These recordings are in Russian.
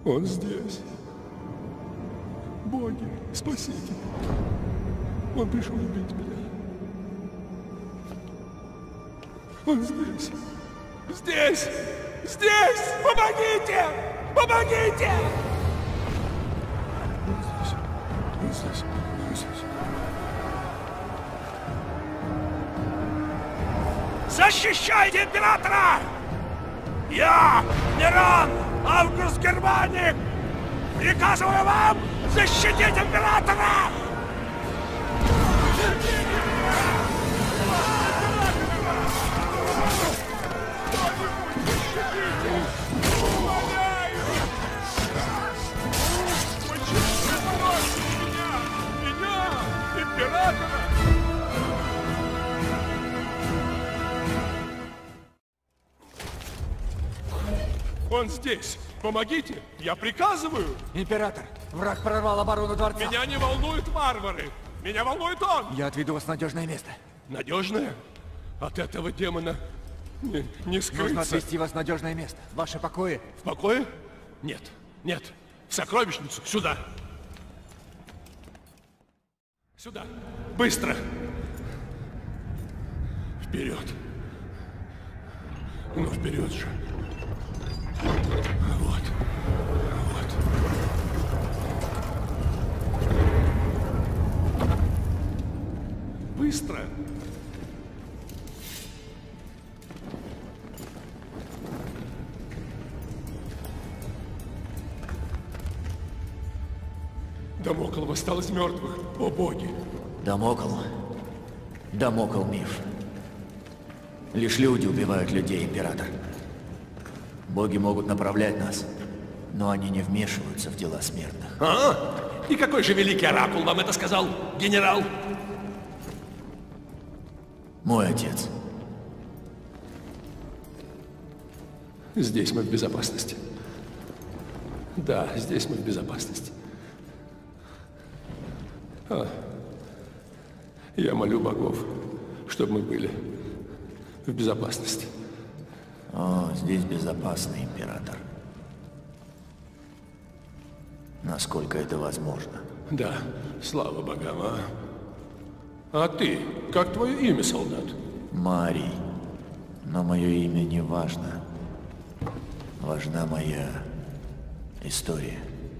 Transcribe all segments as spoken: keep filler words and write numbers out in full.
Он здесь. Боги, спасите. Он пришел убить меня. Он здесь. Здесь! Здесь! Помогите! Помогите! Он здесь. Он здесь. Он здесь. Защищайте императора! Я, Нерон, Август Германик, приказываю вам защитить императора! Он здесь. Помогите. Я приказываю. Император, враг прорвал оборону дворца. Меня не волнуют варвары. Меня волнует он. Я отведу вас в надежное место. Надежное? От этого демона не, не скрыться. Нужно отвезти вас в надежное место. Ваши покои. В покое? Нет. Нет. В сокровищницу. Сюда. Сюда. Быстро. Вперед. Ну, вперед же. Вот. Вот. Быстро. Дамокл восстал из мертвых. О боги! Дамокл. Дамокл миф. Лишь люди убивают людей, император. Боги могут направлять нас, но они не вмешиваются в дела смертных. А? И какой же великий оракул вам это сказал, генерал? Мой отец. Здесь мы в безопасности. Да, здесь мы в безопасности. А, я молю богов, чтобы мы были в безопасности. О, здесь безопасно, император. Насколько это возможно. Да, слава богам, а? А ты? Как твое имя, солдат? Марий. Но мое имя не важно. Важна моя история.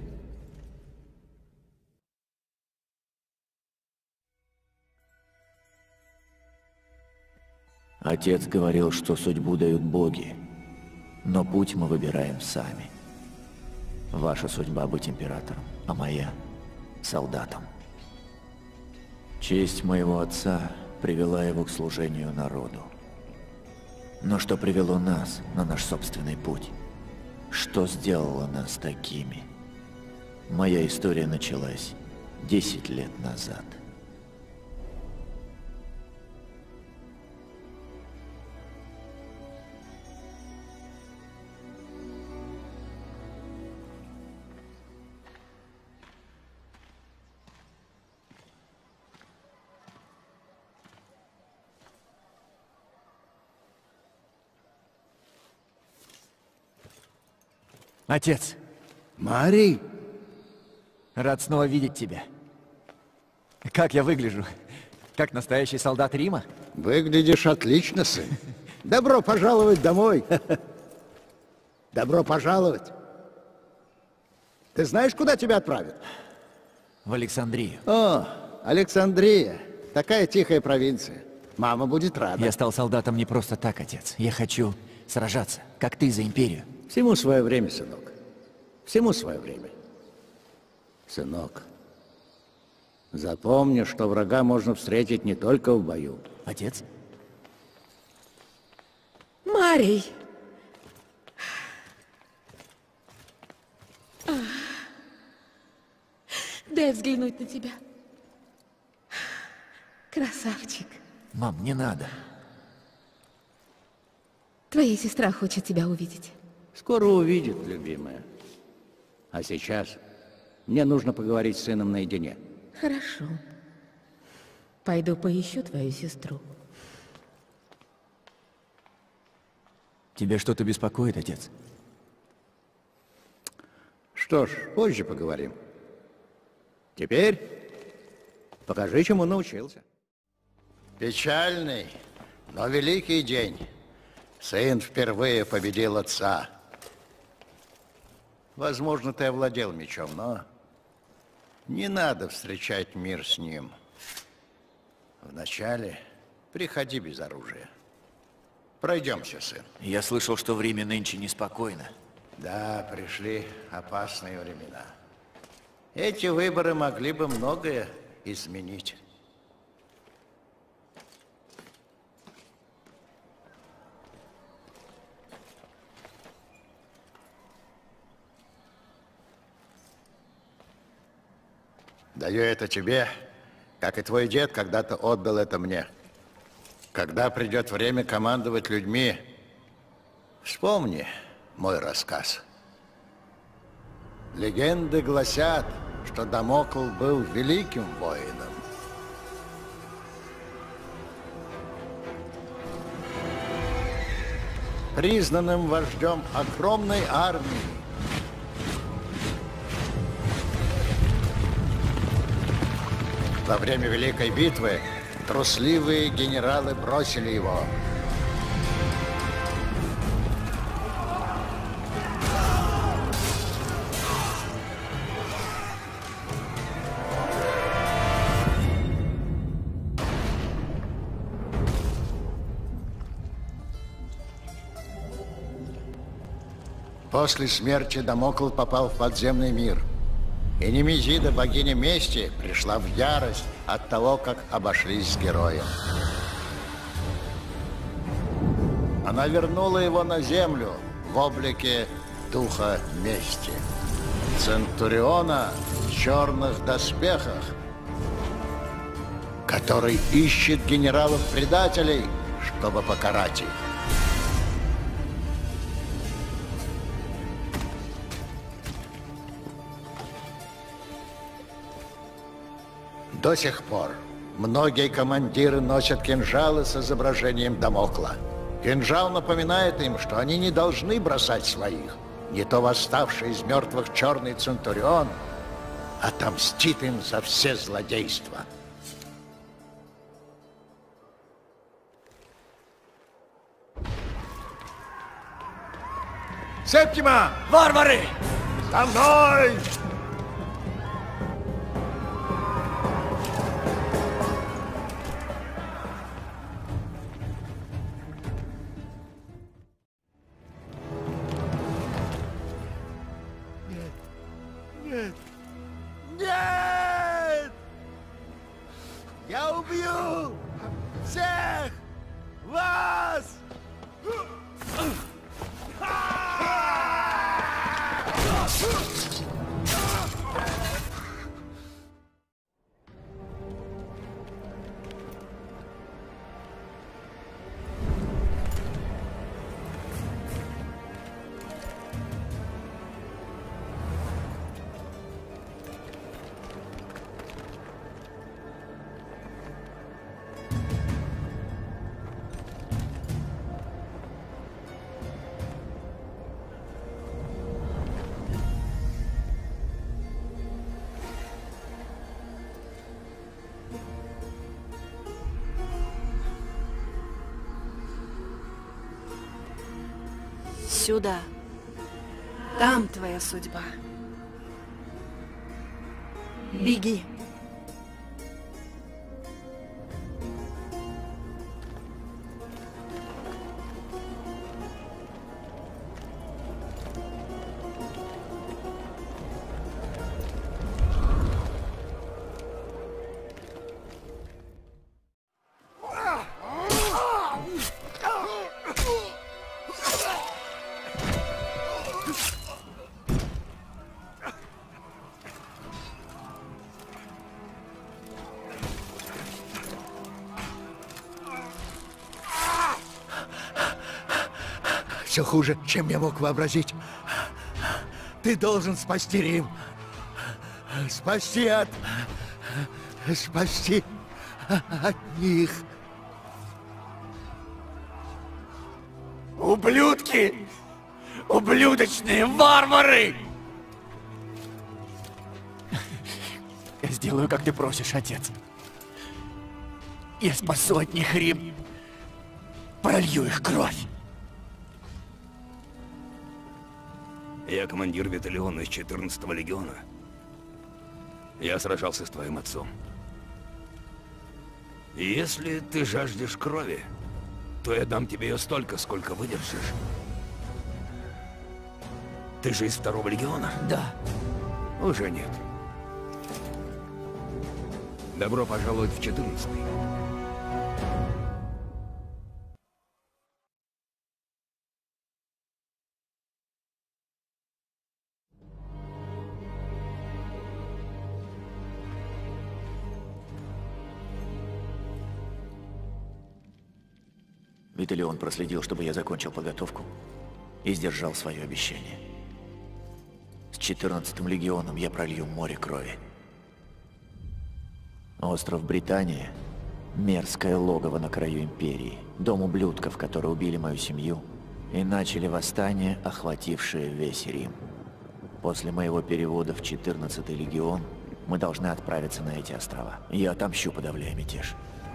Отец говорил, что судьбу дают боги, но путь мы выбираем сами. Ваша судьба быть императором, а моя — солдатом. Честь моего отца привела его к служению народу. Но что привело нас на наш собственный путь? Что сделало нас такими? Моя история началась десять лет назад. Отец. Марий? Рад снова видеть тебя. Как я выгляжу? Как настоящий солдат Рима? Выглядишь отлично, сын. Добро пожаловать домой. Добро пожаловать. Ты знаешь, куда тебя отправят? В Александрию. О, Александрия. Такая тихая провинция. Мама будет рада. Я стал солдатом не просто так, отец. Я хочу сражаться, как ты, за империю. Всему свое время, сынок. Всему свое время. Сынок, запомни, что врага можно встретить не только в бою. Отец? Марий! Дай взглянуть на тебя. Красавчик. Мам, не надо. Твоя сестра хочет тебя увидеть. Скоро увидит, любимая. А сейчас мне нужно поговорить с сыном наедине. Хорошо. Пойду поищу твою сестру. Тебя что-то беспокоит, отец? Что ж, позже поговорим. Теперь покажи, чему научился. Печальный, но великий день. Сын впервые победил отца. Возможно, ты овладел мечом, но не надо встречать мир с ним. Вначале приходи без оружия. Пройдемся, сын. Я слышал, что в Риме нынче неспокойно. Да, пришли опасные времена. Эти выборы могли бы многое изменить. Даю это тебе, как и твой дед когда-то отдал это мне. Когда придет время командовать людьми, вспомни мой рассказ. Легенды гласят, что Дамокл был великим воином. Признанным вождем огромной армии. Во время Великой битвы трусливые генералы бросили его. После смерти Дамокл попал в подземный мир. И Немезида, богиня мести, пришла в ярость от того, как обошлись с героем. Она вернула его на землю в облике духа мести. Центуриона в черных доспехах, который ищет генералов-предателей, чтобы покарать их. До сих пор многие командиры носят кинжалы с изображением Дамокла. Кинжал напоминает им, что они не должны бросать своих. Не то восставший из мертвых черный Центурион отомстит им за все злодейства. Септима! Варвары! За мной! Нет! Нет! Я убью всех вас! Сюда. Там твоя судьба. Беги. Все хуже, чем я мог вообразить. Ты должен спасти Рим. Спасти от... Спасти от них. Ублюдки! Ублюдочные варвары! Я сделаю, как ты просишь, отец. Я спасу от них Рим. Пролью их кровь. Я командир Виталиона из четырнадцатого легиона. Я сражался с твоим отцом. И если ты жаждешь крови, то я дам тебе ее столько, сколько выдержишь. Ты же из второго легиона? Да. Уже нет. Добро пожаловать в четырнадцатый. Виталион проследил, чтобы я закончил подготовку и сдержал свое обещание. С четырнадцатым легионом я пролью море крови. Остров Британия — мерзкое логово на краю империи, дом ублюдков, которые убили мою семью и начали восстание, охватившее весь Рим. После моего перевода в четырнадцатый легион мы должны отправиться на эти острова. Я отомщу, подавляя мятеж.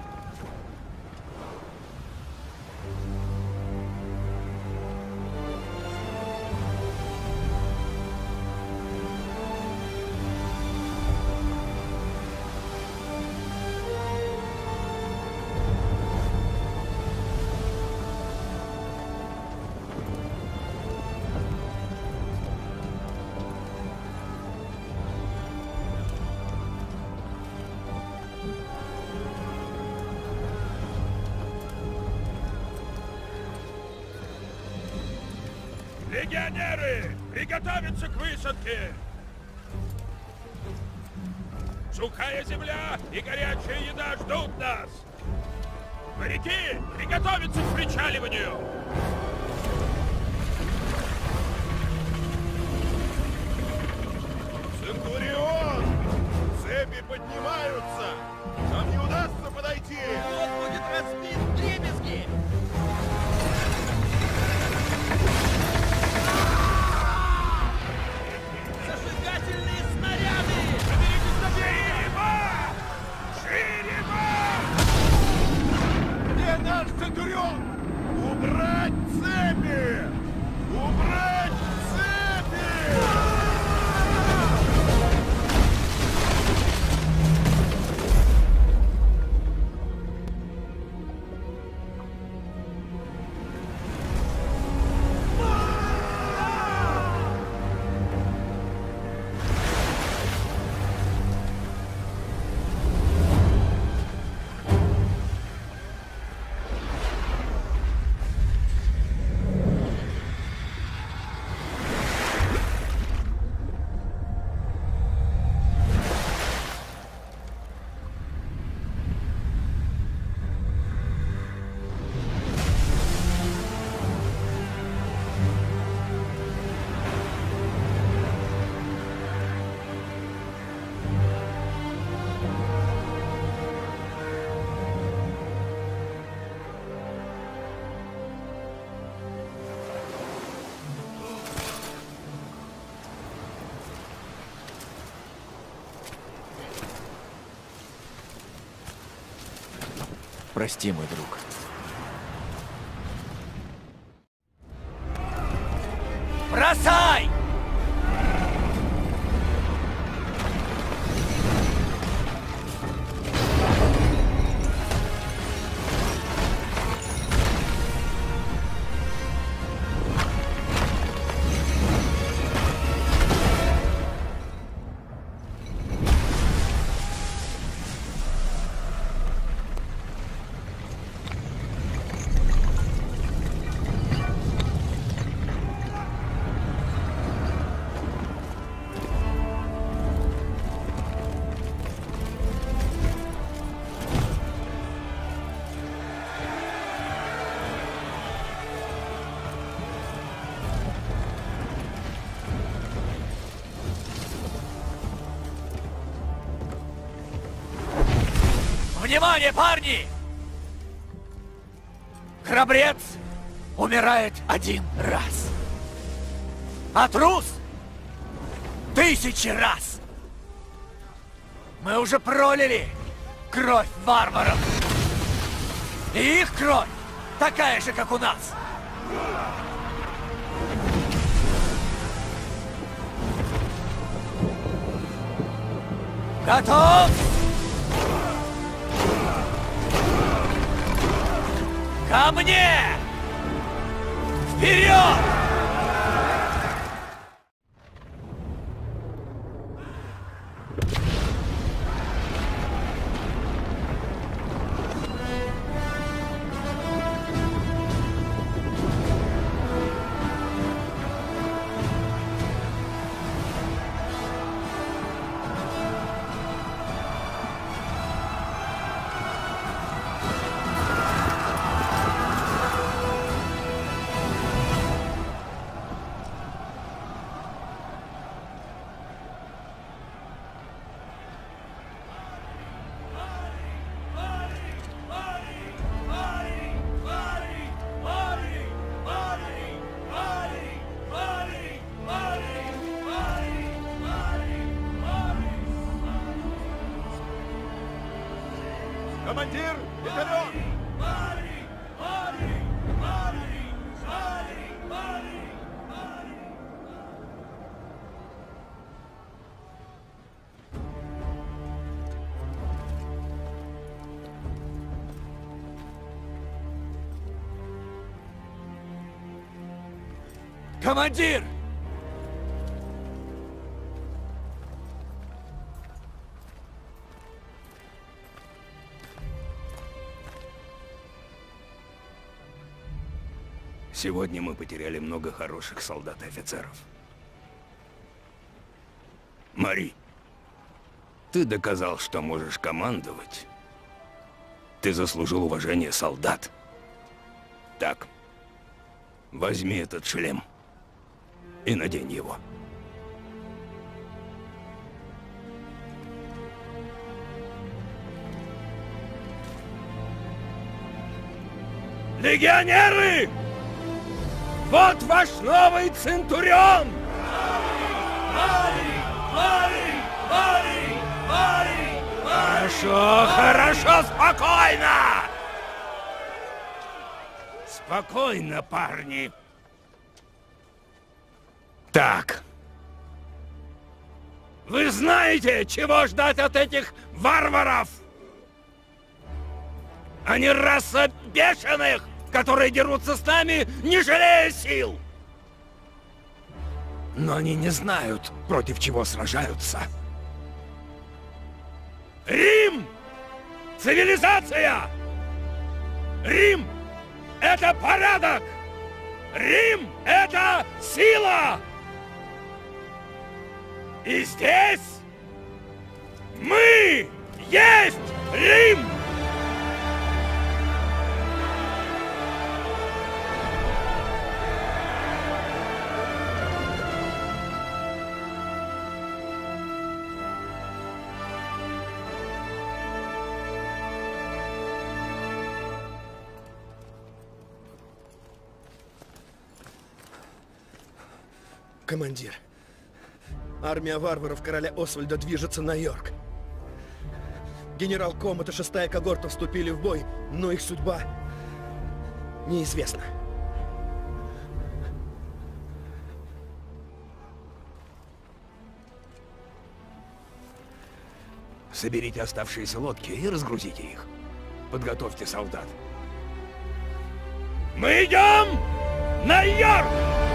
Легионеры, приготовиться к высадке! Сухая земля и горячая еда ждут нас! Моряки, приготовиться к причаливанию! Центурион! Цепи поднимаются! Нам не удастся подойти! Он будет разбит вдребезги! Зажигательные снаряды! Заберитесь на Ширима! Ширима! Где наш Центурион? Убрать цепи! Убрать цепи! Прости, мой друг. Бросай! Внимание, парни! Храбрец умирает один раз, а трус тысячи раз. Мы уже пролили кровь варваров. И их кровь такая же, как у нас. Готов? Ко мне! Вперед! Командир, вперед! Командир! Сегодня мы потеряли много хороших солдат и офицеров. Мари, ты доказал, что можешь командовать. Ты заслужил уважение солдат. Так, возьми этот шлем и надень его. Легионеры! Вот ваш новый Центурион! Хорошо, хорошо, спокойно! Спокойно, парни. Так. Вы знаете, чего ждать от этих варваров? Они раса бешеных, которые дерутся с нами, не жалея сил. Но они не знают, против чего сражаются. Рим! Цивилизация! Рим! Это порядок! Рим! Это сила! И здесь мы есть Рим! Командир, армия варваров короля Освальда движется на Йорк. Генерал Комат и шестая когорта вступили в бой, но их судьба неизвестна. Соберите оставшиеся лодки и разгрузите их. Подготовьте солдат. Мы идем на Йорк!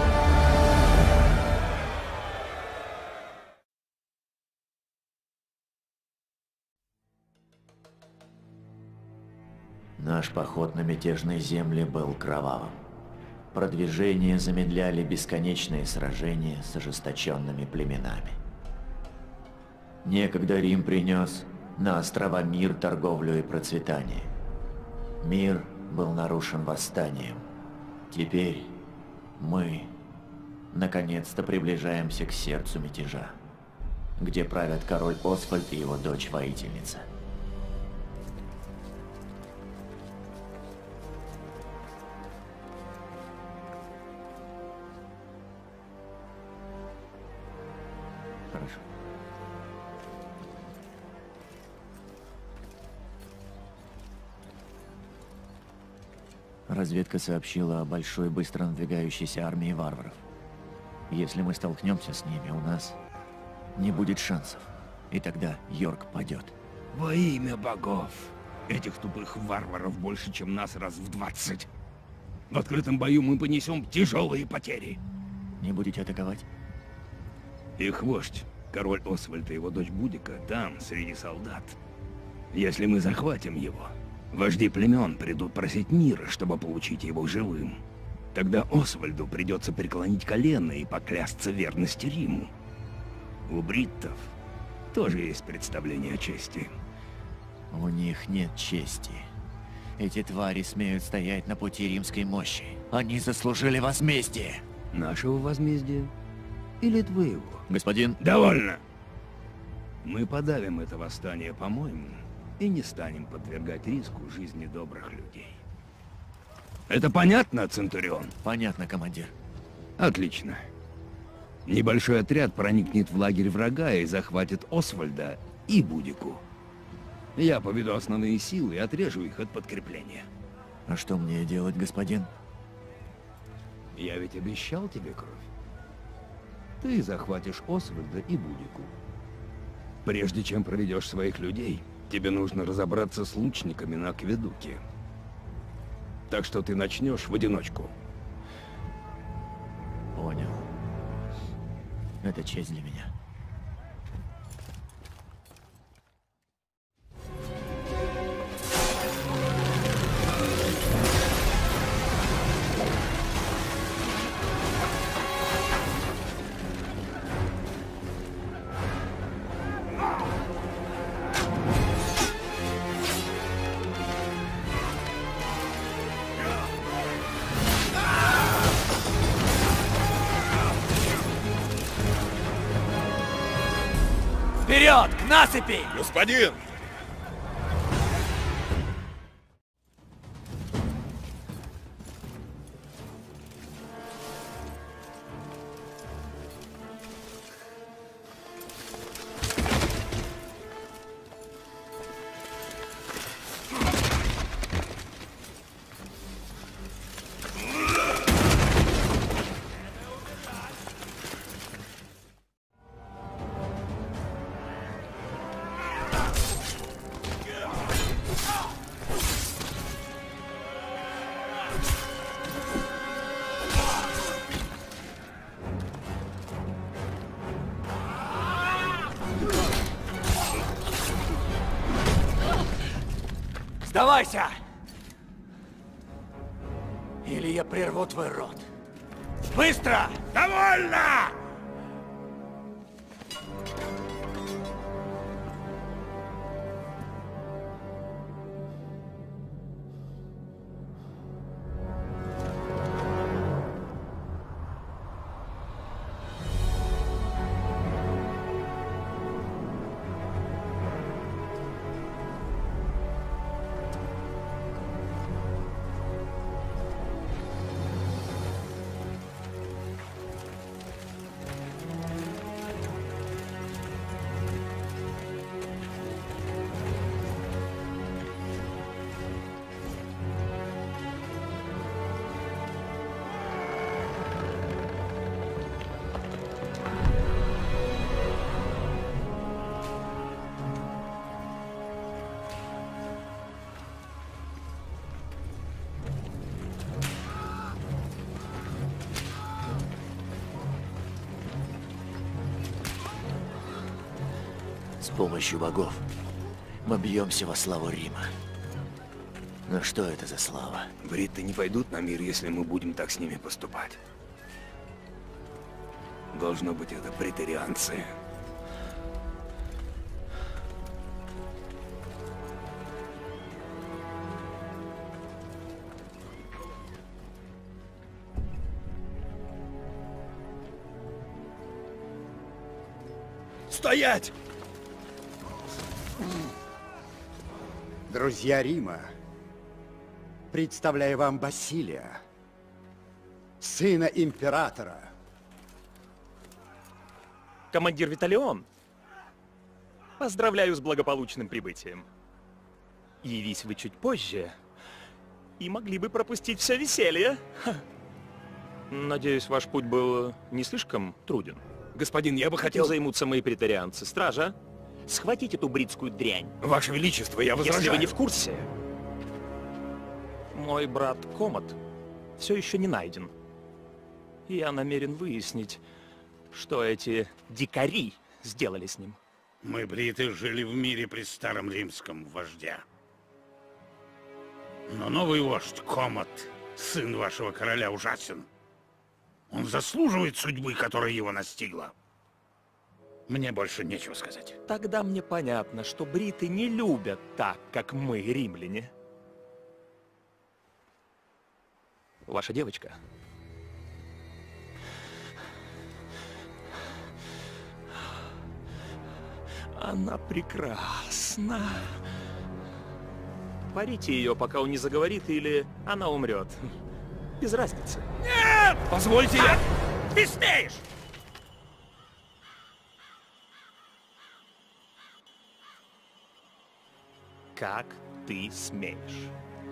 Наш поход на мятежные земли был кровавым. Продвижение замедляли бесконечные сражения с ожесточенными племенами. Некогда Рим принес на острова мир, торговлю и процветание. Мир был нарушен восстанием. Теперь мы наконец-то приближаемся к сердцу мятежа, где правят король Освальд и его дочь-воительница. Разведка сообщила о большой, быстро надвигающейся армии варваров. Если мы столкнемся с ними, у нас не будет шансов. И тогда Йорк падет. Во имя богов! Этих тупых варваров больше, чем нас раз в двадцать. В открытом бою мы понесем тяжелые потери. Не будете атаковать? Их вождь, король Освальд и его дочь Будика, там, среди солдат. Если мы захватим его, вожди племен придут просить мира, чтобы получить его живым. Тогда Освальду придется преклонить колено и поклясться верности Риму. У бриттов тоже есть представление о чести. У них нет чести. Эти твари смеют стоять на пути римской мощи. Они заслужили возмездие. Нашего возмездия? Или твоего? Господин... Довольно! Мы подавим это восстание, по-моему, и не станем подвергать риску жизни добрых людей. Это понятно, Центурион? Понятно, командир. Отлично. Небольшой отряд проникнет в лагерь врага и захватит Освальда и Будику. Я поведу основные силы и отрежу их от подкрепления. А что мне делать, господин? Я ведь обещал тебе кровь. Ты захватишь Освальда и Будику. Прежде чем проведешь своих людей, тебе нужно разобраться с лучниками на акведуке. Так что ты начнешь в одиночку. Понял. Это честь для меня. Вперед, к насыпи! Господин! Сдавайся! Или я прерву твой рот. Быстро! Довольно! С помощью богов мы бьемся во славу Рима. Но что это за слава? Бритты не пойдут на мир, если мы будем так с ними поступать. Должно быть, это претерианцы. Стоять! Друзья Рима, представляю вам Басилия, сына императора. Командир Виталион, поздравляю с благополучным прибытием. Явись вы чуть позже, и могли бы пропустить все веселье. Ха. Надеюсь, ваш путь был не слишком труден. Господин, я бы хотел... Этим займутся мои претарианцы. Стража, схватите эту бритскую дрянь. Ваше Величество, я возражаю. Если вы не в курсе, мой брат Комод все еще не найден. И я намерен выяснить, что эти дикари сделали с ним. Мы, бриты, жили в мире при старом римском вождя. Но новый вождь, Комод, сын вашего короля, ужасен. Он заслуживает судьбы, которая его настигла. Мне больше нечего сказать. Тогда мне понятно, что бриты не любят так, как мы, римляне. Ваша девочка. Она прекрасна. Парите ее, пока он не заговорит, или она умрет. Без разницы. Нет! Позвольте я... Ты смеешь! Как ты смеешь?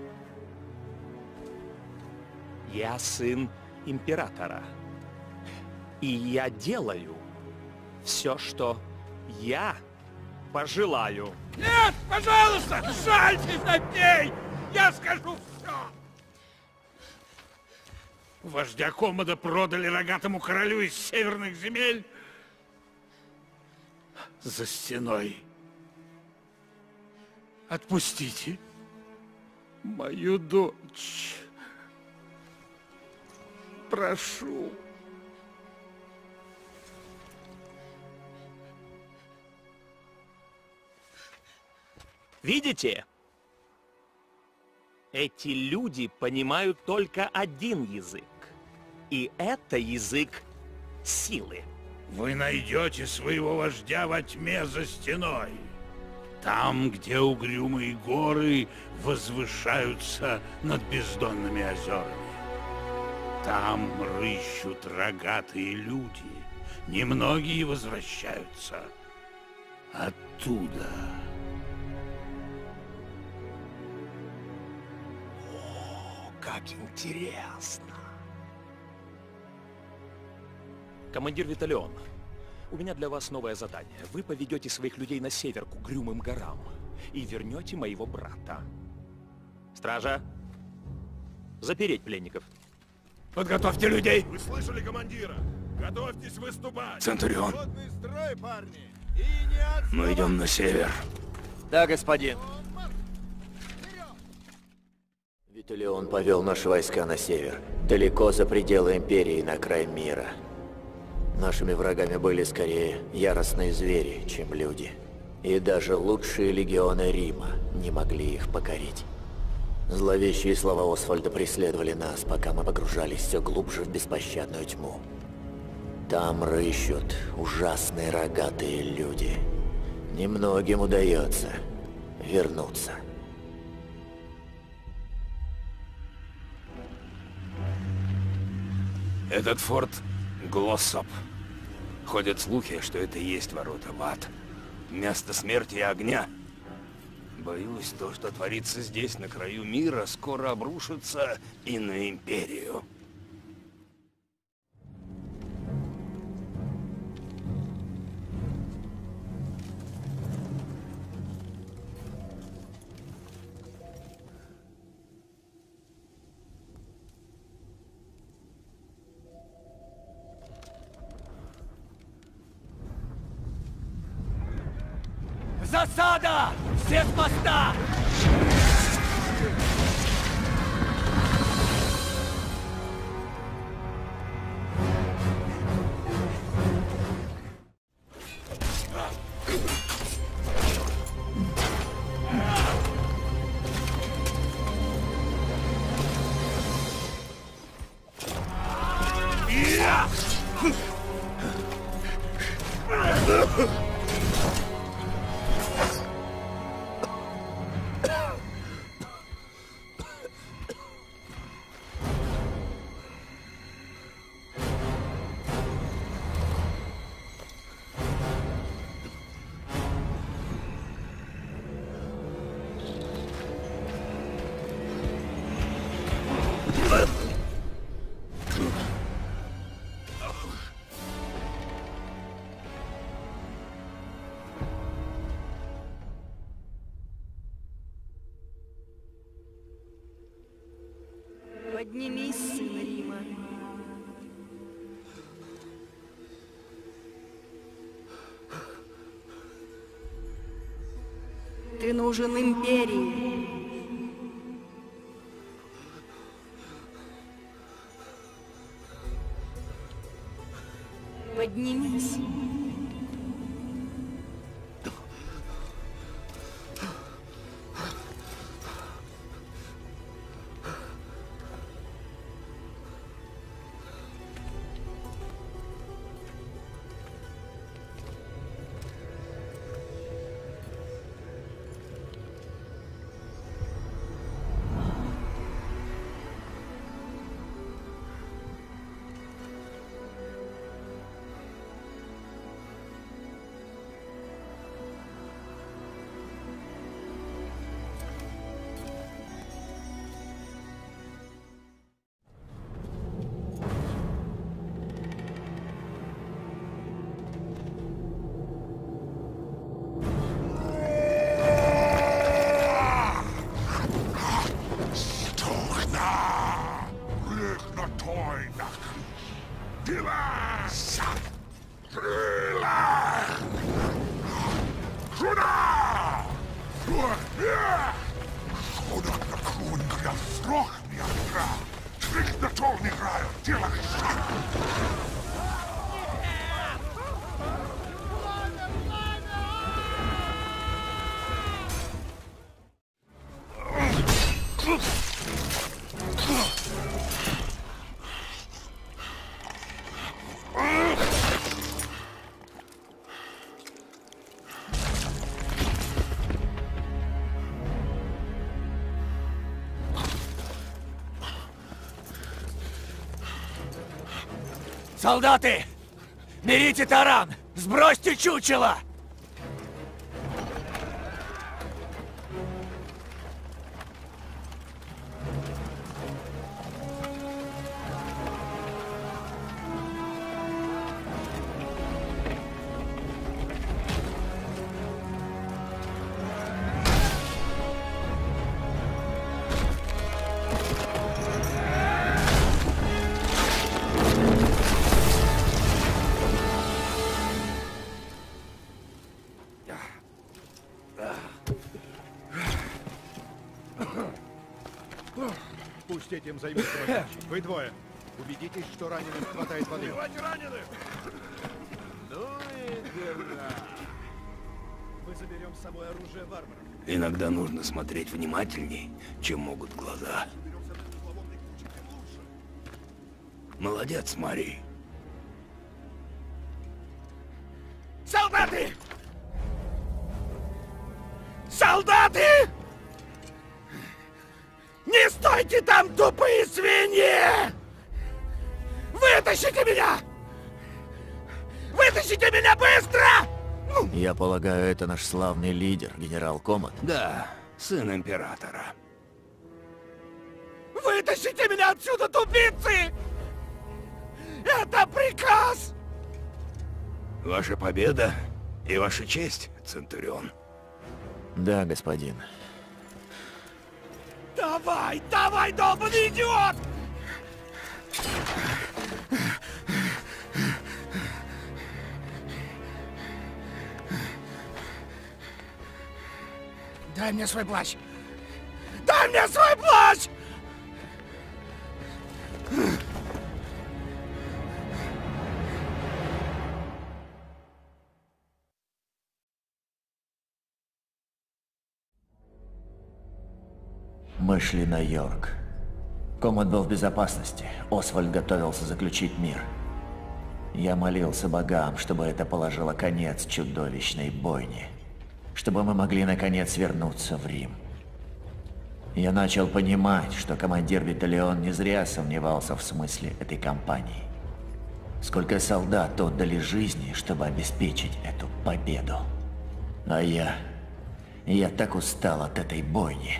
Я сын императора. И я делаю все, что я пожелаю. Нет, пожалуйста, жальтесь над ней! Я скажу все! Вождя Комода продали рогатому королю из северных земель за стеной. Отпустите мою дочь. Прошу. Видите? Эти люди понимают только один язык. И это язык силы. Вы найдете своего вождя во тьме за стеной. Там, где угрюмые горы возвышаются над бездонными озерами. Там рыщут рогатые люди. Немногие возвращаются оттуда. О, как интересно. Командир Виталион, у меня для вас новое задание. Вы поведете своих людей на север к угрюмым горам и вернете моего брата. Стража, запереть пленников. Подготовьте людей! Вы слышали командира? Готовьтесь выступать! Центурион, Строй, парни! мы идем на север. Да, господин. Виталион повел наши войска на север, далеко за пределы Империи, на край мира. Нашими врагами были скорее яростные звери, чем люди. И даже лучшие легионы Рима не могли их покорить. Зловещие слова Освальда преследовали нас, пока мы погружались все глубже в беспощадную тьму. Там рыщут ужасные рогатые люди. Немногим удается вернуться. Этот форт Глоссоп. Ходят слухи, что это и есть ворота в ад. Место смерти и огня. Боюсь, то, что творится здесь, на краю мира, скоро обрушится и на Империю. Засада! Все с моста! Поднимись, сын Рима. Ты нужен империи. Поднимись. Солдаты! Берите таран! Сбросьте чучело! Пусть этим займется возвращение. Вы двое. Убедитесь, что раненым хватает воды. Убивайте раненых! Ну и дела. Мы заберем с собой оружие варваров. Иногда нужно смотреть внимательней, чем могут глаза. Молодец, Мари. Солдаты! Солдаты! Не стойте там, тупые свиньи! Вытащите меня! Вытащите меня быстро! Я полагаю, это наш славный лидер, генерал Комат. Да, сын императора. Вытащите меня отсюда, тупицы! Это приказ! Ваша победа и ваша честь, Центурион. Да, господин. Давай, давай, долбаный идиот! Дай мне свой плащ! Дай мне свой плащ! Мы шли на Йорк. Комат был в безопасности. Освальд готовился заключить мир. Я молился богам, чтобы это положило конец чудовищной бойне. Чтобы мы могли наконец вернуться в Рим. Я начал понимать, что командир Виталион не зря сомневался в смысле этой кампании. Сколько солдат отдали жизни, чтобы обеспечить эту победу. А я... Я так устал от этой бойни.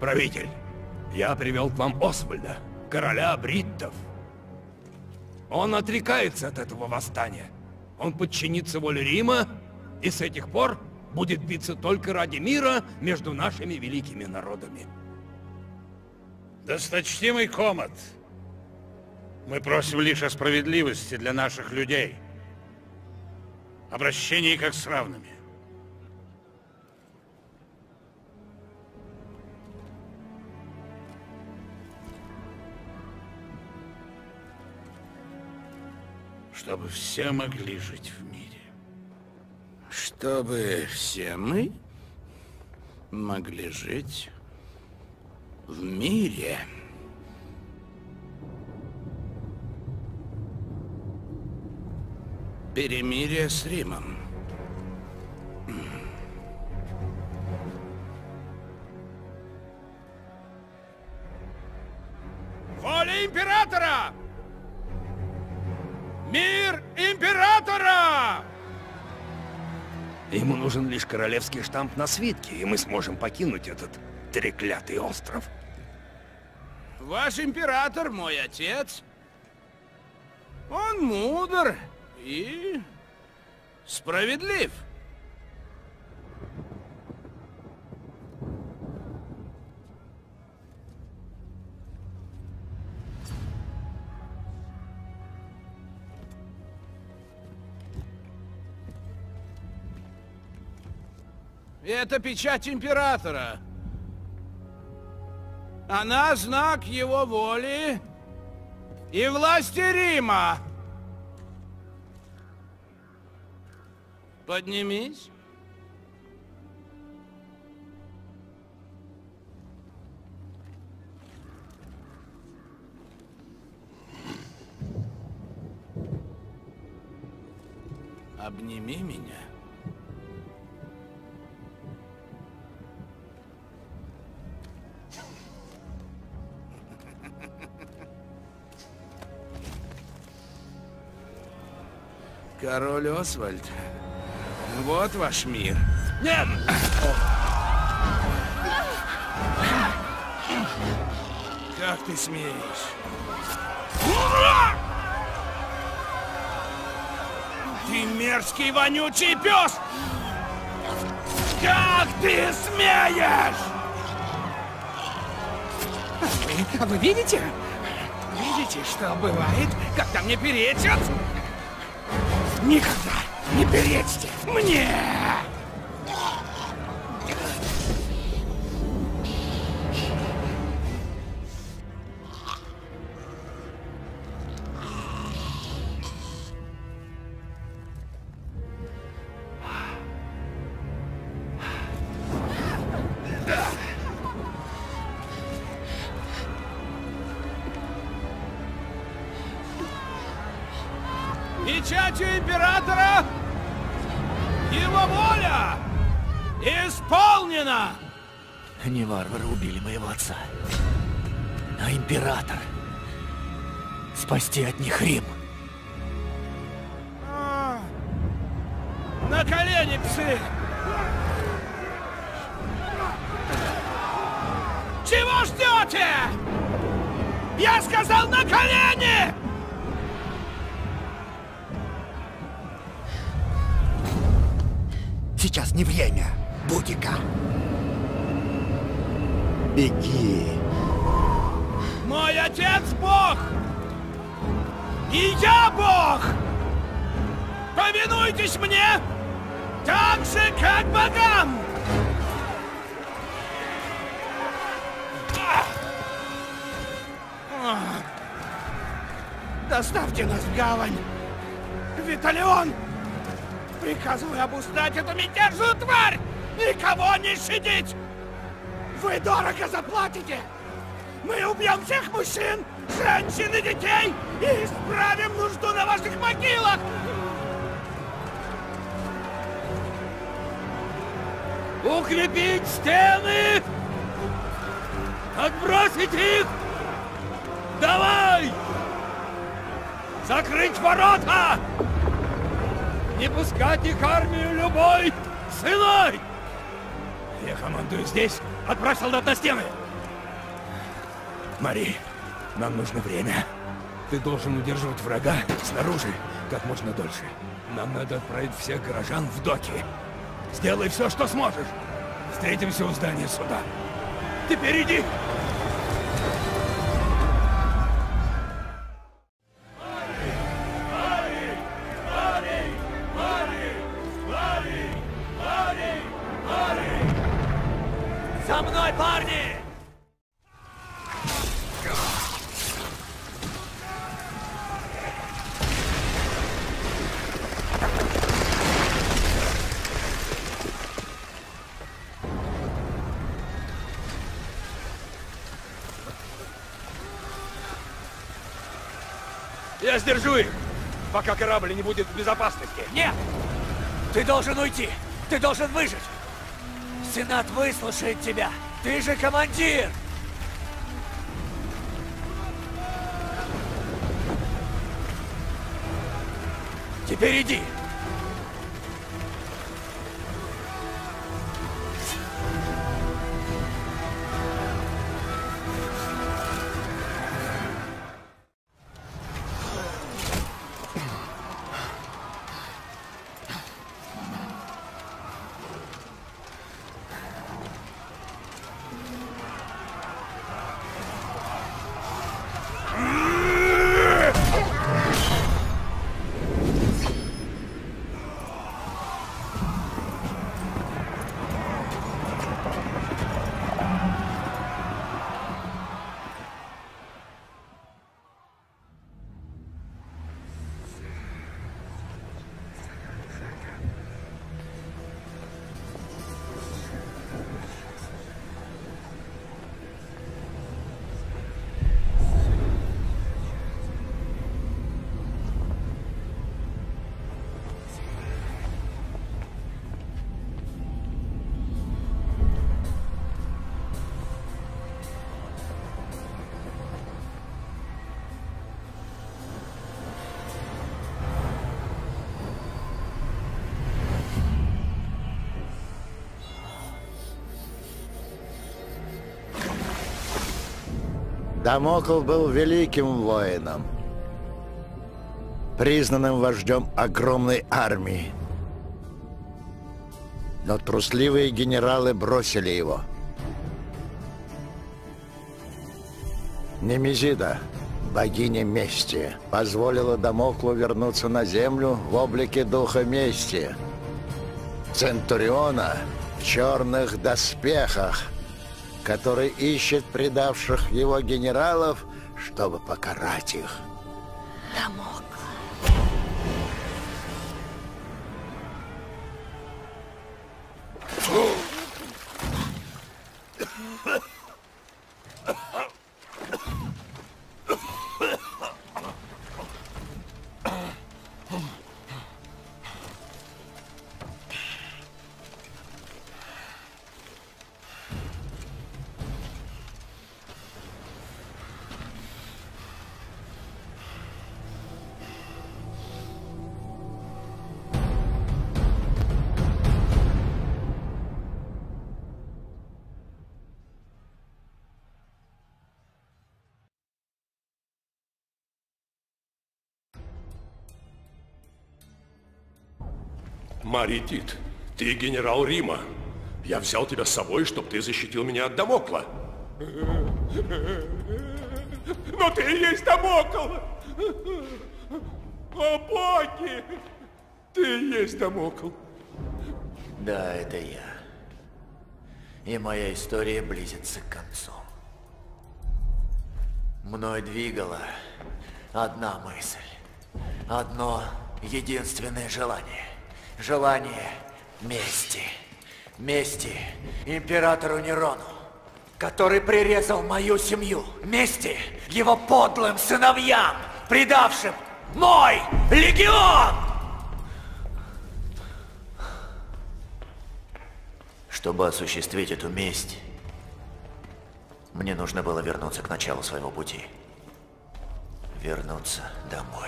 Правитель, я привел к вам Освальда, короля бриттов. Он отрекается от этого восстания. Он подчинится воле Рима и с этих пор будет биться только ради мира между нашими великими народами. Досточтимый Комат, мы просим лишь о справедливости для наших людей. Обращении как с равными. Чтобы все могли жить в мире. Чтобы все мы могли жить в мире. Перемирие с Римом. Воля императора! Мир императора! Ему нужен лишь королевский штамп на свитке, и мы сможем покинуть этот треклятый остров. Ваш император, мой отец, он мудр и справедлив. Это печать императора. Она знак его воли и власти Рима. Поднимись. Обними меня. Король Освальд, вот ваш мир. Нет! Как ты смеешь? Ты мерзкий вонючий пес! Как ты смеешь? Вы, вы видите? Видите, что бывает, когда мне перечат? Никогда не перечьте мне! Печатью императора его воля исполнена! Не варвары убили моего отца, а император. Спасти от них Рим. А, на колени, псы! Чего ждете? Я сказал, на колени! Сейчас не время, Бутика. Беги. Мой отец Бог! И я Бог! Повинуйтесь мне так же, как богам! Доставьте нас в гавань! Виталион! Приказываю обуздать эту мятежную тварь! Никого не щадить! Вы дорого заплатите! Мы убьем всех мужчин, женщин и детей и исправим нужду на ваших могилах! Укрепить стены! Отбросить их! Давай! Закрыть ворота! Не пускать их армию любой ценой! Я командую здесь. Отправь солдат на стены. Мари, нам нужно время. Ты должен удерживать врага снаружи как можно дольше. Нам надо отправить всех горожан в доки. Сделай все, что сможешь. Встретимся у здания суда. Теперь иди! За мной, парни! Я сдержу их, пока корабль не будет в безопасности. Нет! Ты должен уйти! Ты должен выжить! Сенат выслушает тебя! Ты же командир! Теперь иди! Дамокл был великим воином, признанным вождем огромной армии. Но трусливые генералы бросили его. Немезида, богиня мести, позволила Дамоклу вернуться на землю в облике духа мести. Центуриона в черных доспехах, который ищет предавших его генералов, чтобы покарать их. Дамокл. Мари Тит, ты генерал Рима. Я взял тебя с собой, чтобы ты защитил меня от Дамокла. Но ты и есть Дамокл! О, боги! Ты и есть Дамокл. Да, это я. И моя история близится к концу. Мной двигала одна мысль. Одно единственное желание. Желание мести. Мести императору Нерону, который прирезал мою семью. Мести его подлым сыновьям, предавшим мой легион! Чтобы осуществить эту месть, мне нужно было вернуться к началу своего пути. Вернуться домой.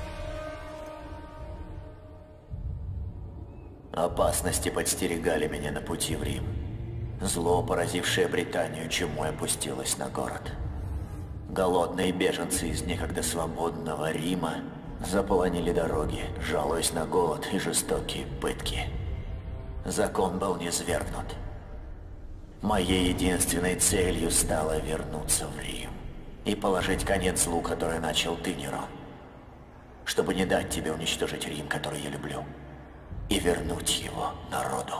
Опасности подстерегали меня на пути в Рим. Зло, поразившее Британию, чумой опустилось на город. Голодные беженцы из некогда свободного Рима заполонили дороги, жалуясь на голод и жестокие пытки. Закон был низвергнут. Моей единственной целью стало вернуться в Рим и положить конец злу, который начал ты, Нерон, чтобы не дать тебе уничтожить Рим, который я люблю, и вернуть его народу.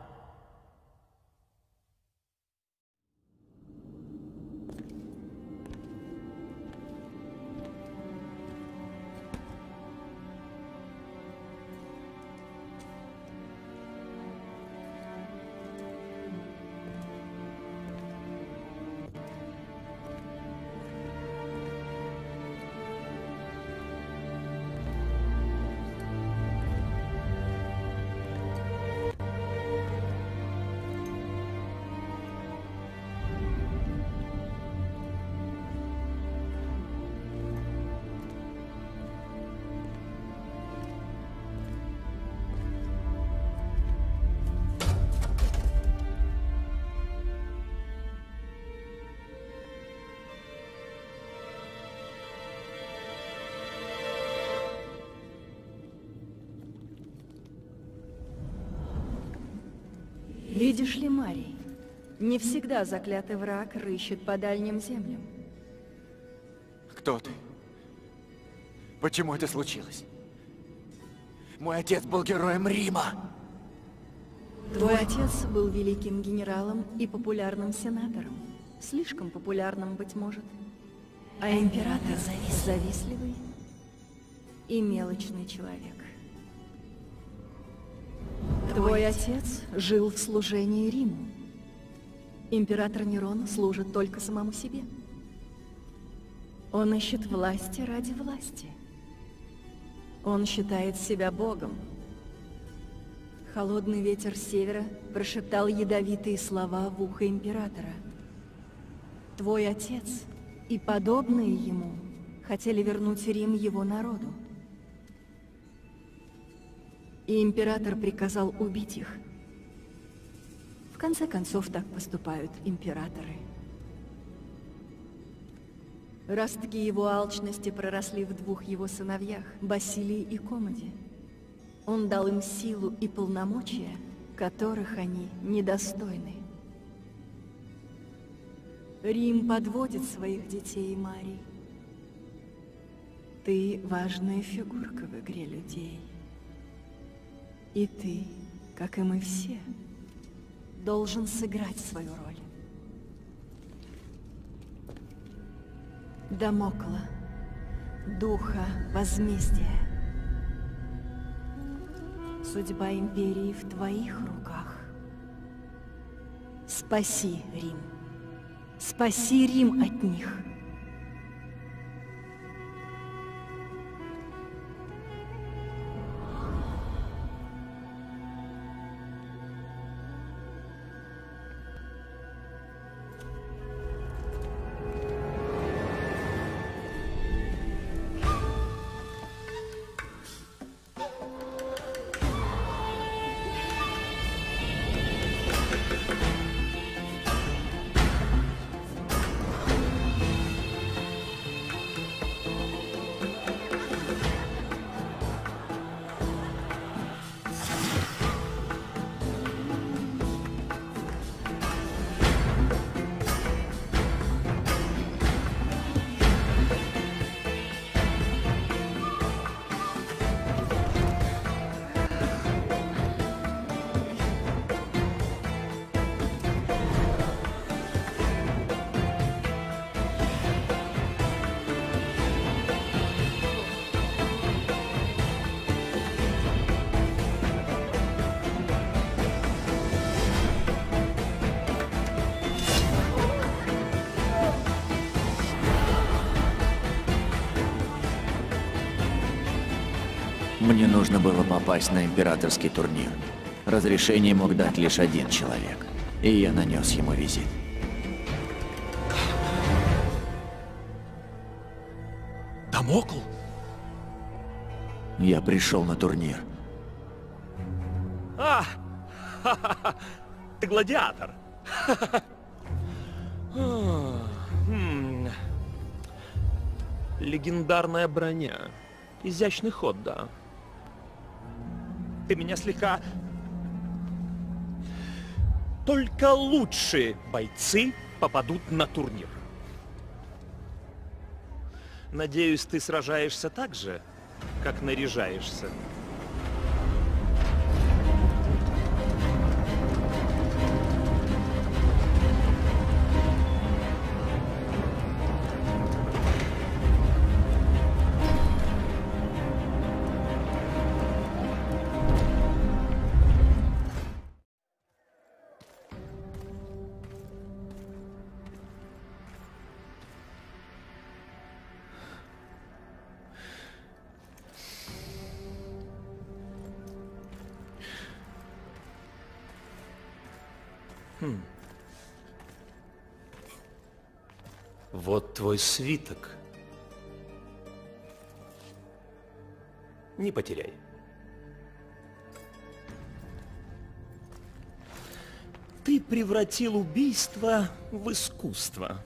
Видишь ли, Марий, не всегда заклятый враг рыщет по дальним землям. Кто ты? Почему это случилось? Мой отец был героем Рима. Твой отец был великим генералом и популярным сенатором. Слишком популярным, быть может. А император завистливый и мелочный человек. Твой отец жил в служении Риму. Император Нерон служит только самому себе. Он ищет власти ради власти. Он считает себя богом. Холодный ветер севера прошептал ядовитые слова в ухо императора. Твой отец и подобные ему хотели вернуть Рим его народу. И император приказал убить их. В конце концов, так поступают императоры. Ростки его алчности проросли в двух его сыновьях, Басилии и Комоде. Он дал им силу и полномочия, которых они недостойны. Рим подводит своих детей, Марий. Ты важная фигурка в игре людей. И ты, как и мы все, должен сыграть свою роль. Дамокла, духа возмездия. Судьба империи в твоих руках. Спаси Рим. Спаси Рим от них. Мне нужно было попасть на императорский турнир. Разрешение мог дать лишь один человек, и я нанес ему визит. Дамокл? Я пришел на турнир. А, ха-ха-ха, ты гладиатор. Легендарная броня. Изящный ход, да. Ты меня слегка... Только лучшие бойцы попадут на турнир. Надеюсь, ты сражаешься так же, как наряжаешься. Хм. Вот твой свиток. Не потеряй. Ты превратил убийство в искусство.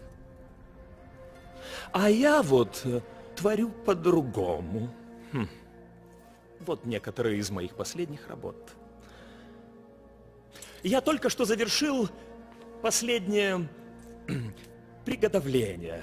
А я вот творю по-другому. Хм. Вот некоторые из моих последних работ. Я только что завершил последнее приготовление.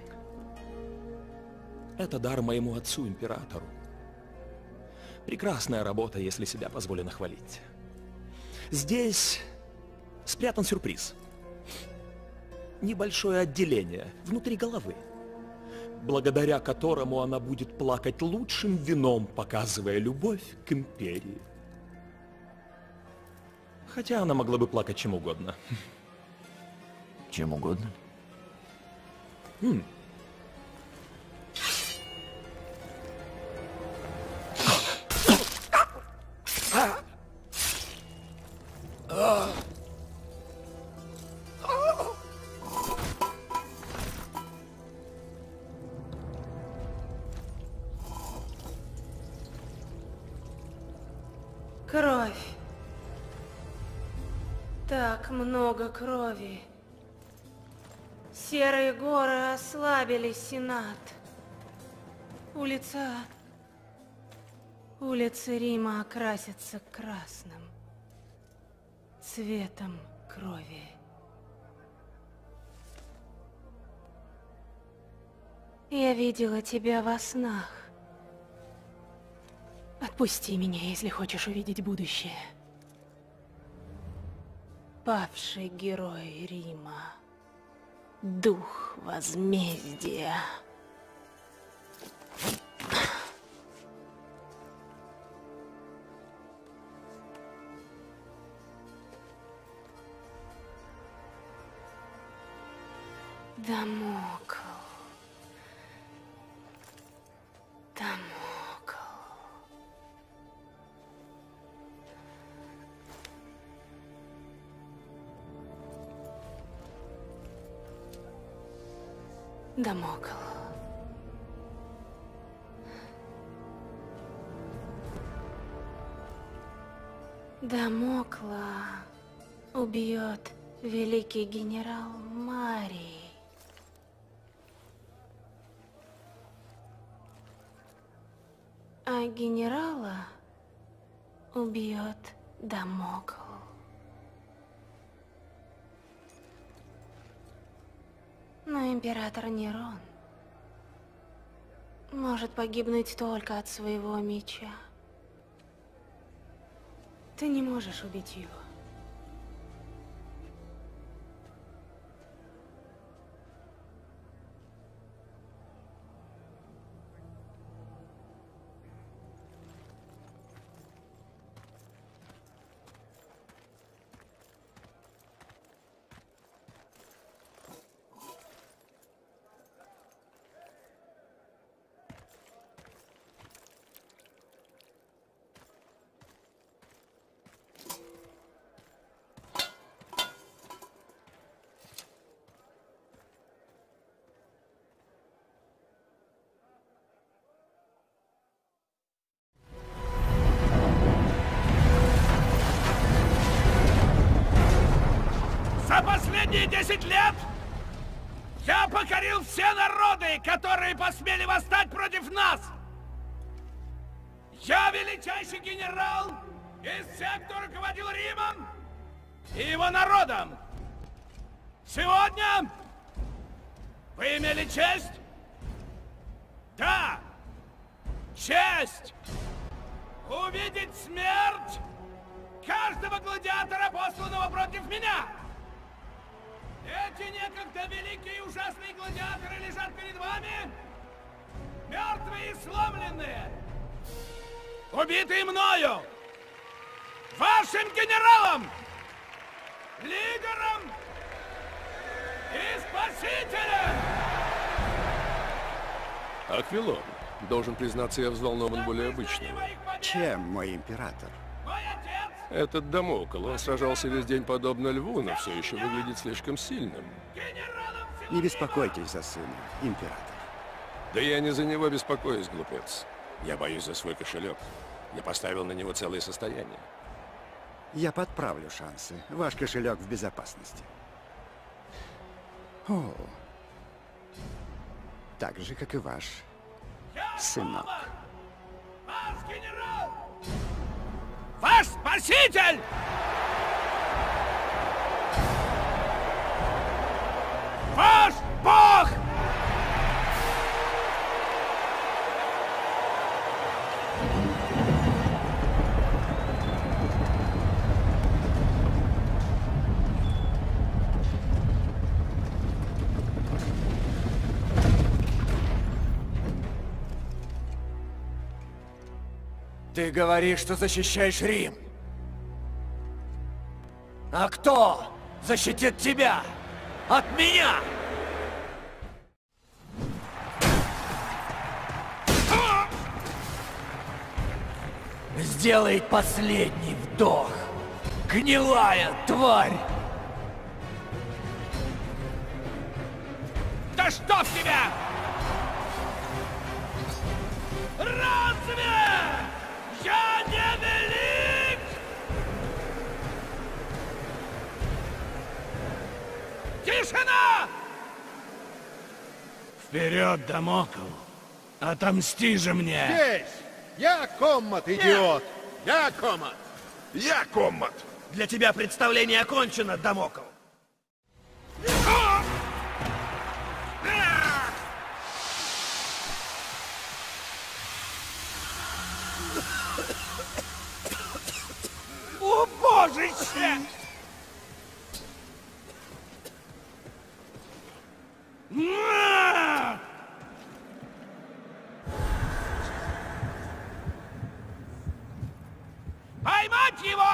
Это дар моему отцу-императору. Прекрасная работа, если себя позволено хвалить. Здесь спрятан сюрприз. Небольшое отделение внутри головы, благодаря которому она будет плакать лучшим вином, показывая любовь к империи. Хотя она могла бы плакать чем угодно. Чем угодно? М. Кровь. Так много крови. Серые горы ослабили Сенат. Улица... Улицы Рима окрасятся красным. Цветом крови. Я видела тебя во снах. Отпусти меня, если хочешь увидеть будущее. Павший герой Рима. Дух возмездия. Дамокл. Дамокл. Дамокл. Дамокла убьет великий генерал Марий. А генерала убьет Дамокл. Но император Нерон может погибнуть только от своего меча. Ты не можешь убить его. За последние десять лет Я покорил все народы, которые посмели восстать против нас! Я величайший генерал из всех, кто руководил Римом и его народом! Сегодня вы имели честь? Да! Честь! Увидеть смерть каждого гладиатора, посланного против меня! Эти некогда великие и ужасные гладиаторы лежат перед вами, мертвые и сломленные, убитые мною, вашим генералом, лидером и спасителем! Аквилон, должен признаться, я взволнован более обычного. Чем, мой император? Этот Дамокл, он сражался весь день подобно льву, но все еще выглядит слишком сильным. Не беспокойтесь за сына, император. Да я не за него беспокоюсь, глупец. Я боюсь за свой кошелек. Я поставил на него целое состояние. Я подправлю шансы. Ваш кошелек в безопасности. О, так же, как и ваш сынок. Ваш генерал! Ваш спаситель! Ваш Бог! Ты говоришь, что защищаешь Рим. А кто защитит тебя от меня? Сделай последний вдох, гнилая тварь! Да что в тебя? Разве я не велик? Тишина! Вперед, Дамокл! Отомсти же мне! Здесь! Я Коммат, идиот! Я Коммат! Я Коммат! Для тебя представление окончено, Дамокл! О, божище! Поймать его!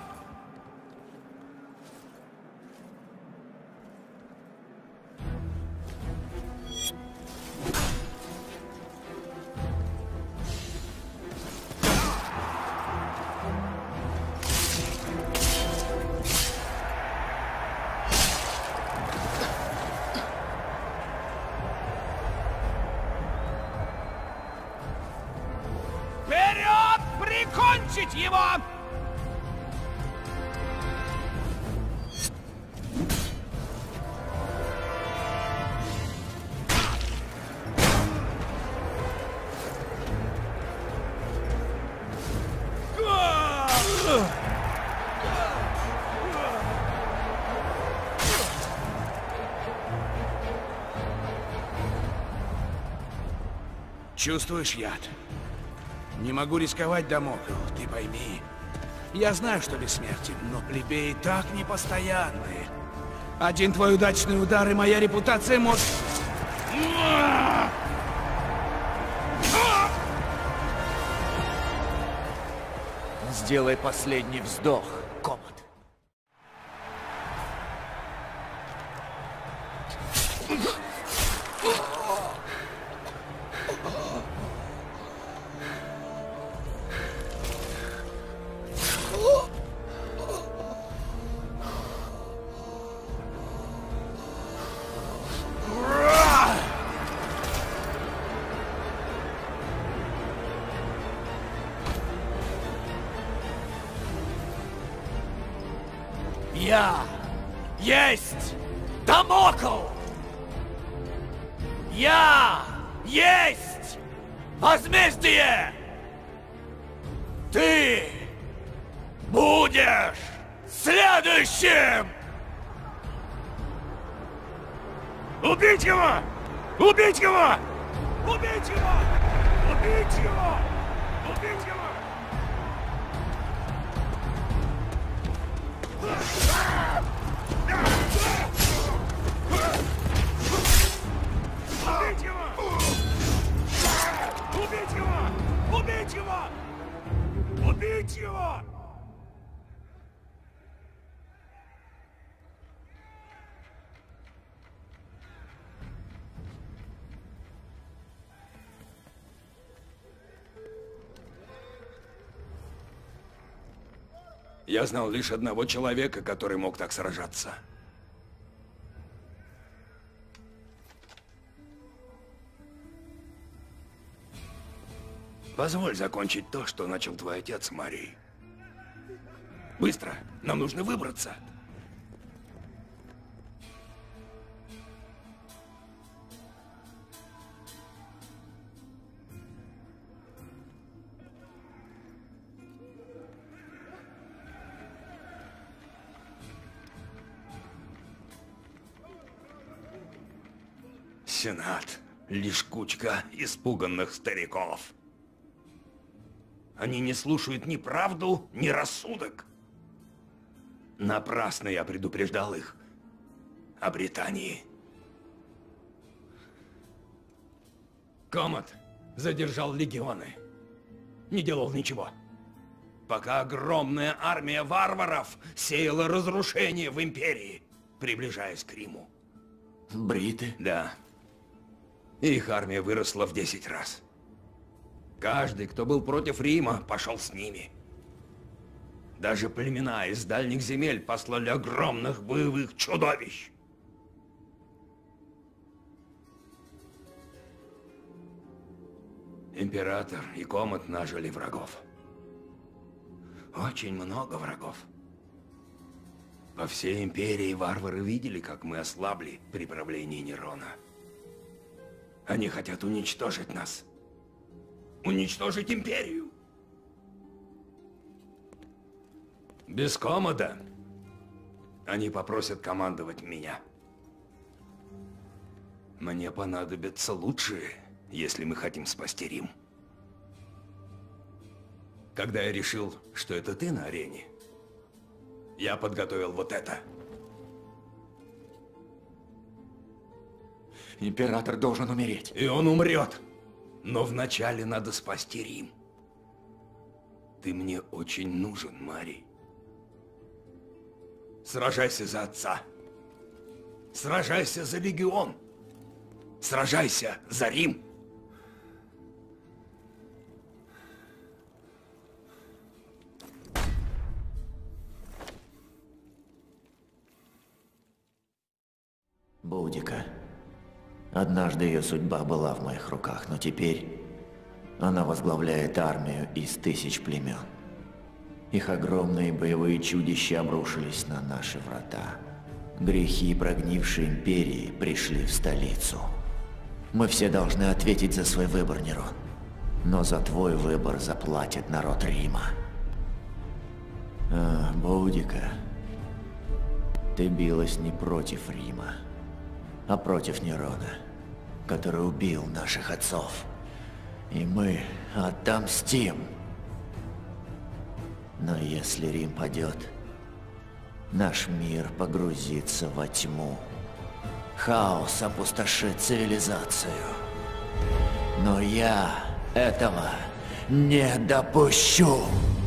Вперед! Прикончить его! Чувствуешь яд? Не могу рисковать, Дамокл, ты пойми. Я знаю, что бессмертен, но плебеи так непостоянные. Один твой удачный удар, и моя репутация может... Сделай последний вздох, Коммат. Я есть Дамокл! Я есть возмездие! Ты будешь следующим! Убить его! Убить его! Убить его! Убить его! Убить его! Убить его! Убить его! Убить его! Убить его! Я знал лишь одного человека, который мог так сражаться. Позволь закончить то, что начал твой отец, Марий. Быстро! Нам нужно выбраться! Сенат — лишь кучка испуганных стариков. Они не слушают ни правду, ни рассудок. Напрасно я предупреждал их о Британии. Комат задержал легионы. Не делал ничего. Пока огромная армия варваров сеяла разрушение в Империи, приближаясь к Риму. Бриты? Да. Их армия выросла в десять раз. Каждый, кто был против Рима, пошел с ними. Даже племена из дальних земель послали огромных боевых чудовищ. Император и Комат нажили врагов. Очень много врагов. По всей Империи варвары видели, как мы ослабли при правлении Нерона. Они хотят уничтожить нас. Уничтожить Империю. Без Комода они попросят командовать меня. Мне понадобятся лучшие, если мы хотим спасти Рим. Когда я решил, что это ты на арене, я подготовил вот это. Император должен умереть. И он умрет. Но вначале надо спасти Рим. Ты мне очень нужен, Марий. Сражайся за отца. Сражайся за легион. Сражайся за Рим. Боудика. Однажды ее судьба была в моих руках, но теперь она возглавляет армию из тысяч племен. Их огромные боевые чудища обрушились на наши врата. Грехи прогнившей империи пришли в столицу. Мы все должны ответить за свой выбор, Нерон. Но за твой выбор заплатит народ Рима. А, Боудика, ты билась не против Рима, а против Нерона, который убил наших отцов. И мы отомстим. Но если Рим падет, наш мир погрузится во тьму. Хаос опустошит цивилизацию. Но я этого не допущу.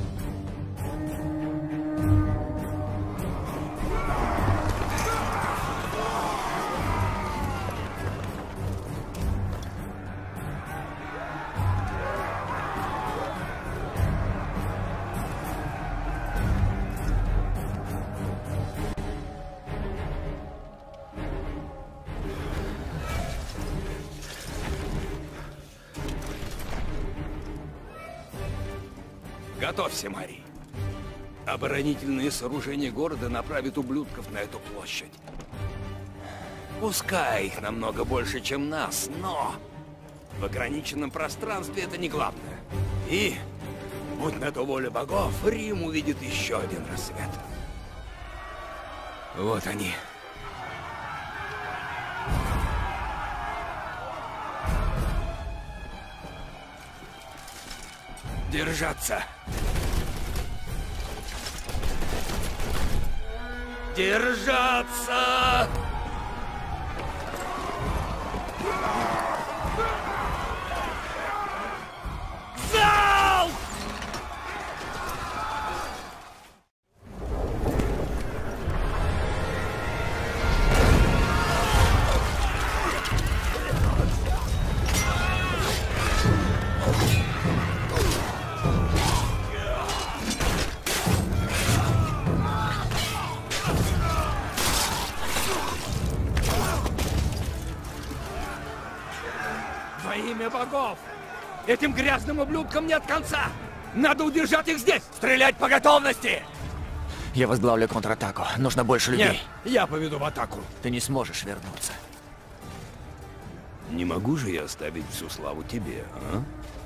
Готовься, Марий. Оборонительные сооружения города направят ублюдков на эту площадь. Пускай их намного больше, чем нас, но в ограниченном пространстве это не главное. И, будь на то воля богов, Рим увидит еще один рассвет. Вот они. Держаться! Держаться! Залп! Во имя богов! Этим грязным ублюдкам нет конца! Надо удержать их здесь! Стрелять по готовности! Я возглавлю контратаку. Нужно больше людей. Нет, я поведу в атаку. Ты не сможешь вернуться. Не могу же я оставить всю славу тебе, а?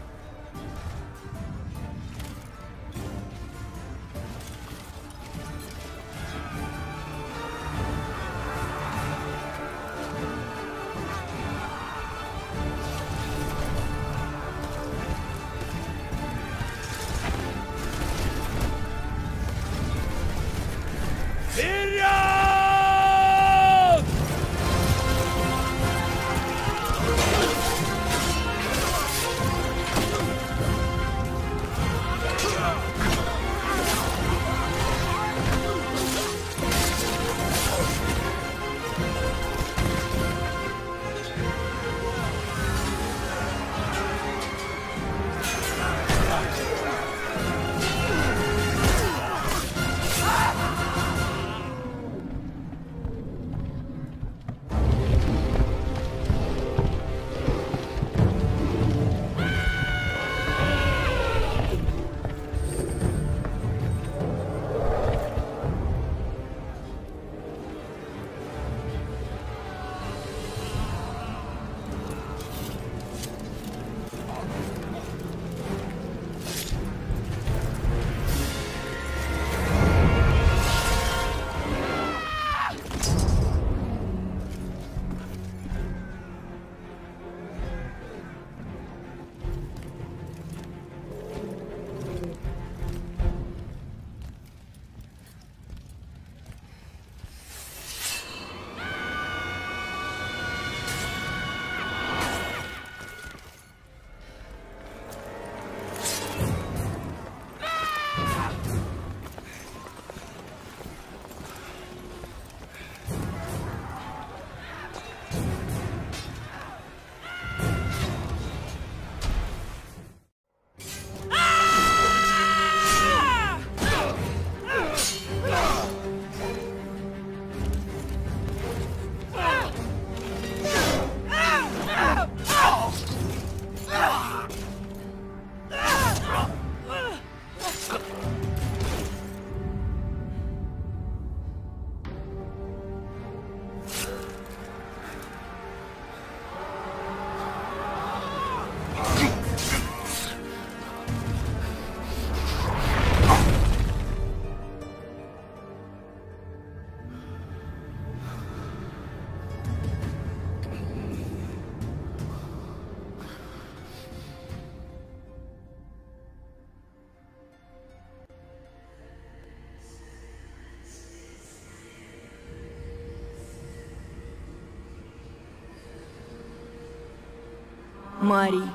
Марий,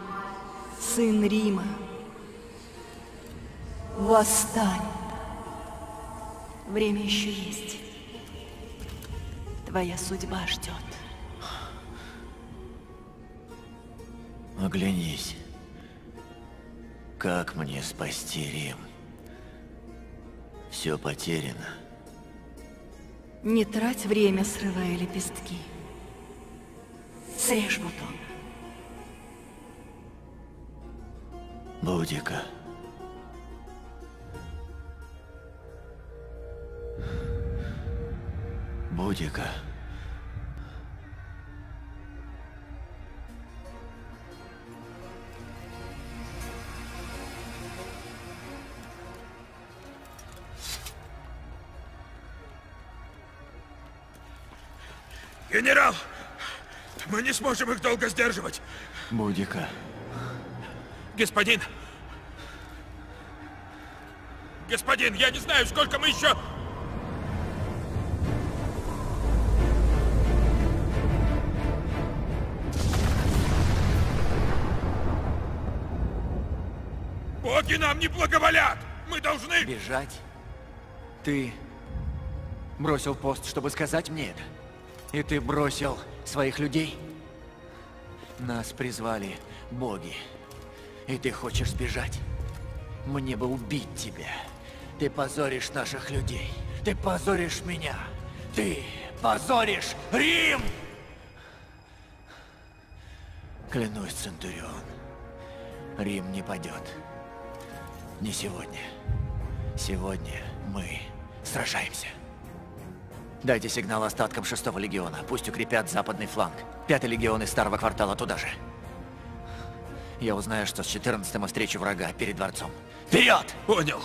сын Рима, восстань. Время еще есть. Твоя судьба ждет. Оглянись. Как мне спасти Рим? Все потеряно. Не трать время, срывая лепестки. Срежь бутон. Будика. Будика. Генерал! Мы не сможем их долго сдерживать! Будика. Господин! Господин, я не знаю, сколько мы еще... Боги нам не благоволят! Мы должны... Бежать? Ты бросил пост, чтобы сказать мне это? И ты бросил своих людей? Нас призвали боги. И ты хочешь сбежать? Мне бы убить тебя. Ты позоришь наших людей. Ты позоришь меня. Ты позоришь Рим! Клянусь, Центурион, Рим не падет. Не сегодня. Сегодня мы сражаемся. Дайте сигнал остаткам шестого легиона. Пусть укрепят западный фланг. Пятый легион из старого квартала туда же. Я узнаю, что с четырнадцатым встречу врага перед дворцом. Вперед! Понял.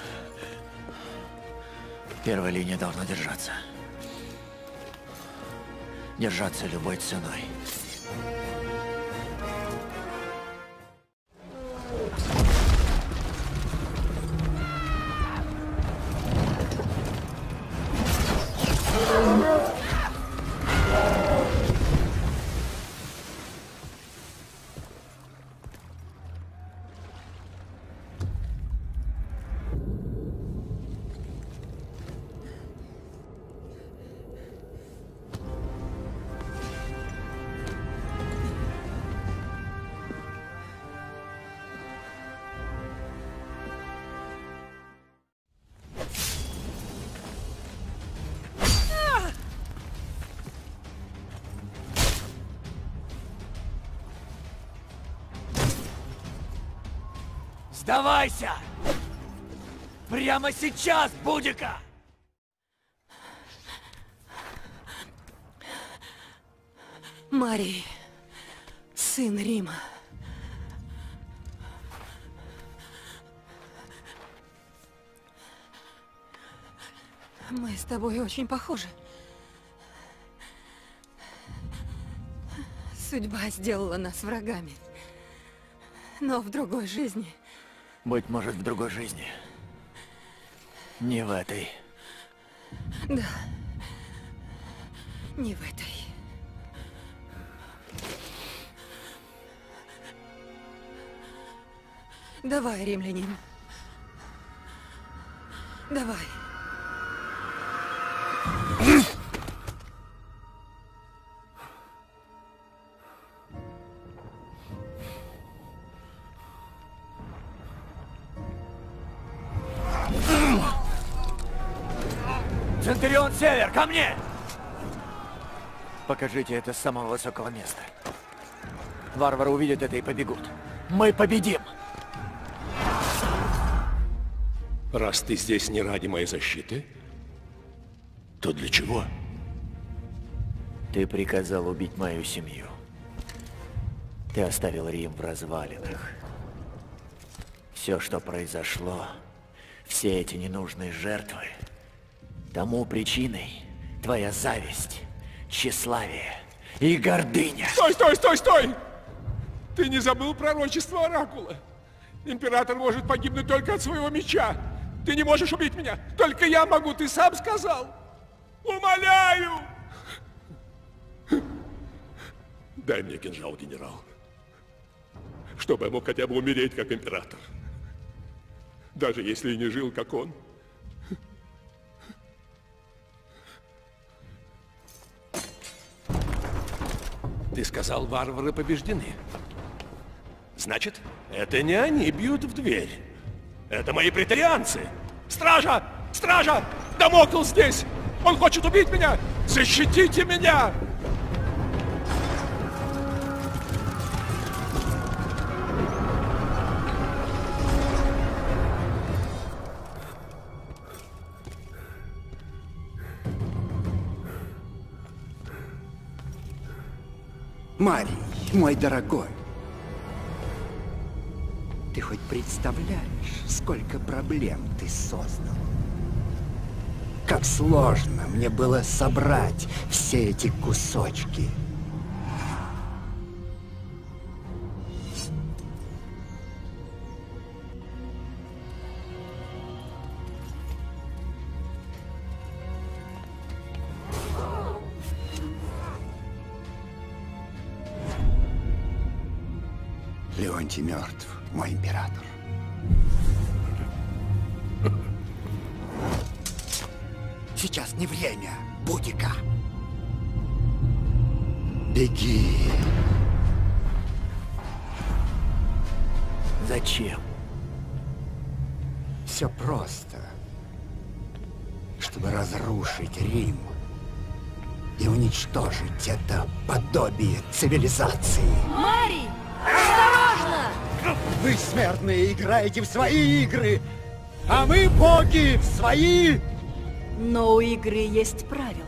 Первая линия должна держаться. Держаться любой ценой. Сдавайся! Прямо сейчас, Будика! Марий, сын Рима. Мы с тобой очень похожи. Судьба сделала нас врагами. Но в другой жизни... Быть может, в другой жизни. Не в этой. Да. Не в этой. Давай, римлянин. Давай. Центурион Север, ко мне! Покажите это с самого высокого места. Варвары увидят это и побегут. Мы победим! Раз ты здесь не ради моей защиты, то для чего? Ты приказал убить мою семью. Ты оставил Рим в развалинах. Все, что произошло, все эти ненужные жертвы, тому причиной твоя зависть, тщеславие и гордыня. Стой, стой, стой, стой! Ты не забыл пророчество Оракула? Император может погибнуть только от своего меча. Ты не можешь убить меня. Только я могу, ты сам сказал. Умоляю! Дай мне кинжал, генерал. Чтобы я мог хотя бы умереть, как император. Даже если и не жил, как он. Ты сказал, варвары побеждены. Значит, это не они бьют в дверь. Это мои претарианцы. Стража! Стража! Дамокл здесь! Он хочет убить меня! Защитите меня! Марий, мой дорогой, ты хоть представляешь, сколько проблем ты создал? как сложно мне было собрать все эти кусочки. Леонтий мертв, мой император. Сейчас не время, Будика. Беги. Зачем? Все просто. Чтобы разрушить Рим и уничтожить это подобие цивилизации. Мари! Осторожно! Вы, смертные, играете в свои игры, а мы, боги, в свои! Но у игры есть правила.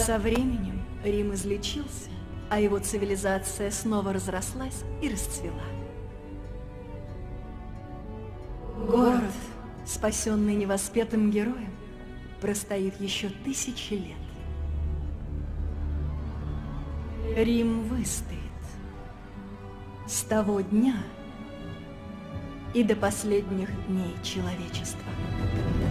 Со временем Рим излечился, а его цивилизация снова разрослась и расцвела. Город, спасенный невоспетым героем, простоит еще тысячи лет. Рим выстоит с того дня и до последних дней человечества.